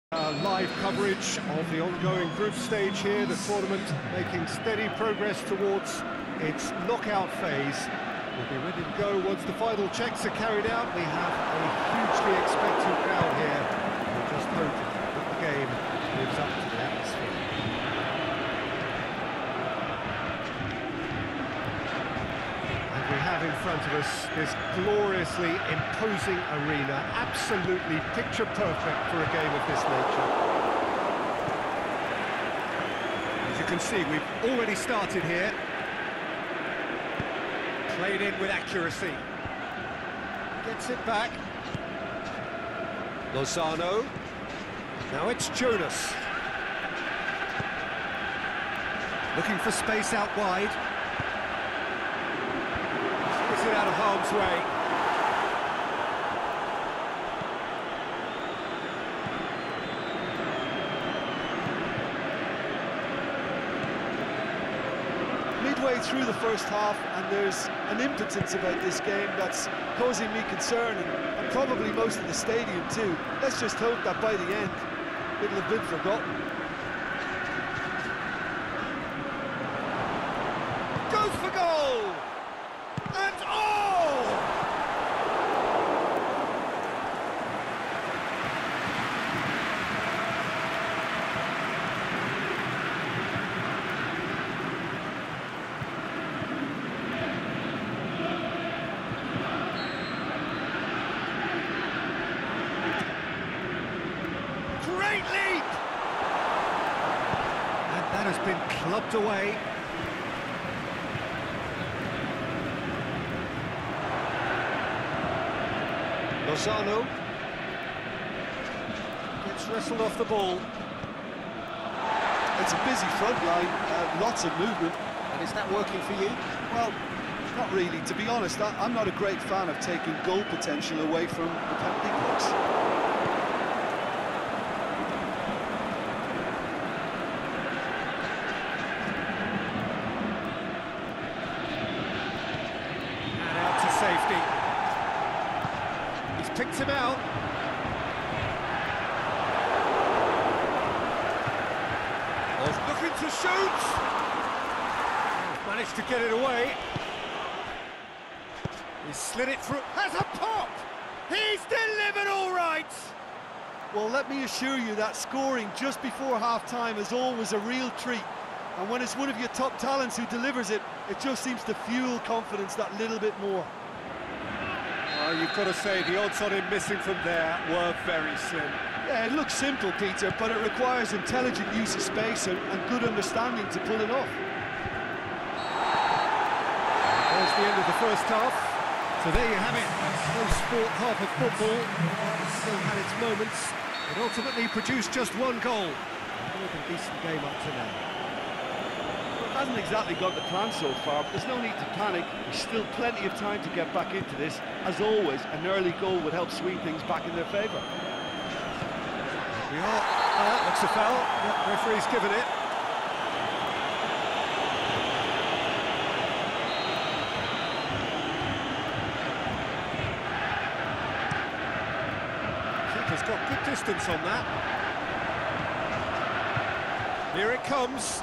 Live coverage of the ongoing group stage here, the tournament making steady progress towards its knockout phase. We'll be ready to go once the final checks are carried out. We have a hugely expectant crowd here. We'll just hope that the game lives up to the atmosphere. And we have in front of us this gloriously imposing arena, absolutely picture perfect for a game of this nature. As you can see, we've already started here. Played in with accuracy. Gets it back. Lozano. Now it's Jonas. Looking for space out wide. Gets it out of harm's way. Midway through the first half, and there's an impotence about this game that's causing me concern, and probably most of the stadium too. Let's just hope that by the end it'll have been forgotten. Goes for goal! And oh! Great leap! And that has been clubbed away. Lozano gets wrestled off the ball. It's a busy front line, lots of movement. And is that working for you? Well, not really. To be honest, I'm not a great fan of taking goal potential away from the penalty box. And out to safety. He's picked him out. Was looking to shoot. Managed to get it away. He slid it through. Has a pop! He's delivered all right! Well, let me assure you that scoring just before half-time is always a real treat. And when it's one of your top talents who delivers it, it just seems to fuel confidence that little bit more. You've got to say, the odds on him missing from there were very slim. Yeah, it looks simple, Peter, but it requires intelligent use of space and good understanding to pull it off. There's the end of the first half. So there you have it. No sport half of football. Still had its moments. It ultimately produced just one goal. More than decent game up to now. Well, it hasn't exactly got the plan so far, but there's no need to panic. There's still plenty of time to get back into this. As always, an early goal would help swing things back in their favour. We are. Looks a foul. Yep, referee's given it. Keeper's got good distance on that. Here it comes.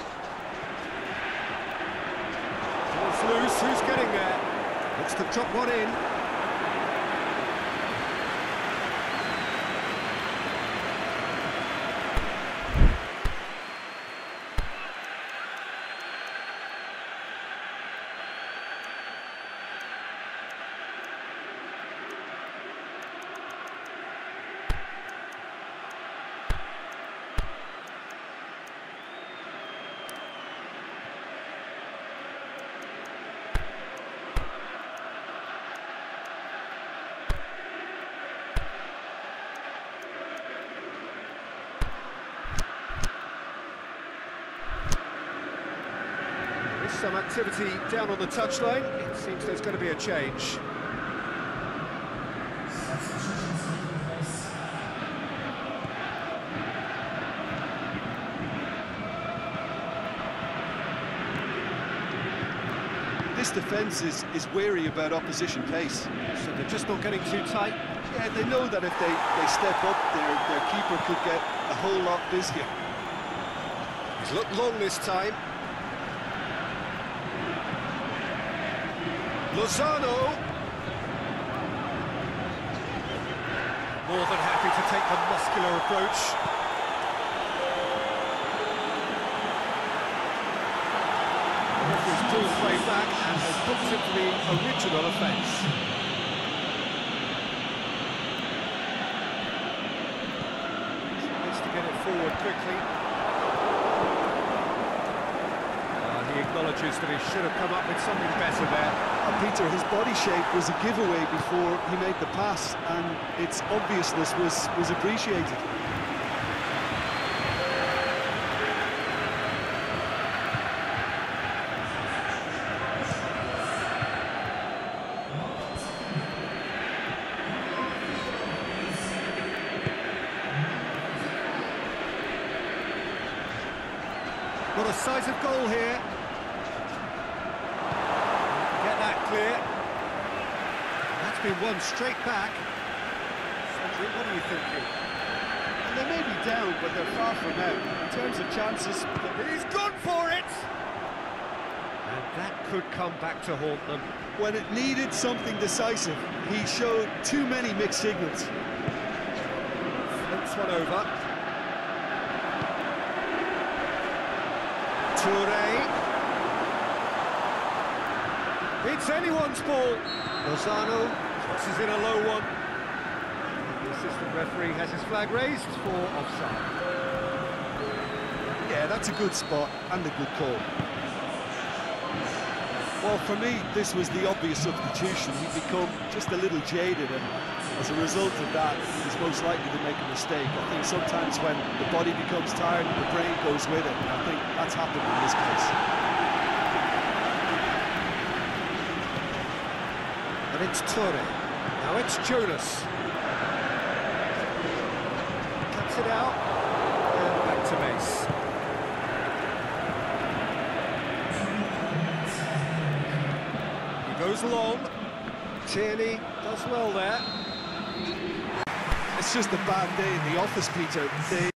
Ball's loose. Who's getting there? Looks to drop one in. Some activity down on the touchline. It seems there's going to be a change. This defence is wary about opposition pace. So they're just not getting too tight. Yeah, they know that if they step up, their keeper could get a whole lot busier. He's looked long this time. Lozano. More than happy to take the muscular approach. The referee's pulled play back and has booked it for the original offence. Needs to get it forward quickly. He acknowledges that he should have come up with something better there. Peter, his body shape was a giveaway before he made the pass, and its obviousness was appreciated. Got a decisive goal here. Get that clear. That's been won straight back. Cedric, what are you thinking? And they may be down, but they're far from out. In terms of chances, He's gone for it! And that could come back to haunt them. when it needed something decisive, he showed too many mixed signals. Flips one over. Touré. It's anyone's ball. Lozano tosses in a low one. The assistant referee has his flag raised for offside. Yeah, that's a good spot and a good call. Well, for me, this was the obvious substitution. He'd become just a little jaded, and as a result of that, he's most likely to make a mistake. I think sometimes when the body becomes tired, the brain goes with it, and I think that's happened in this case. And it's Touré. Now it's Jonas. Cuts it out, and back to base. Goes long. Tierney does well there. It's just a bad day in the office, Peter.